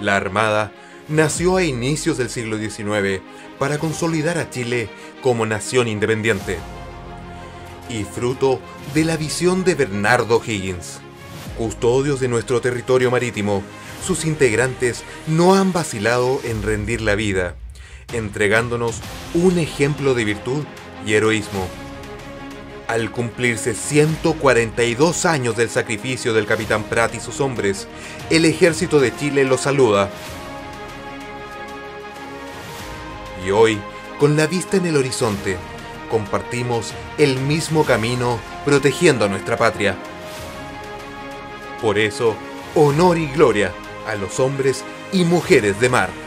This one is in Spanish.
La Armada nació a inicios del siglo XIX para consolidar a Chile como nación independiente. Y fruto de la visión de Bernardo O'Higgins, custodios de nuestro territorio marítimo, sus integrantes no han vacilado en rendir la vida, entregándonos un ejemplo de virtud y heroísmo. Al cumplirse 142 años del sacrificio del capitán Prat y sus hombres, el ejército de Chile los saluda. Y hoy, con la vista en el horizonte, compartimos el mismo camino protegiendo a nuestra patria. Por eso, honor y gloria a los hombres y mujeres de mar.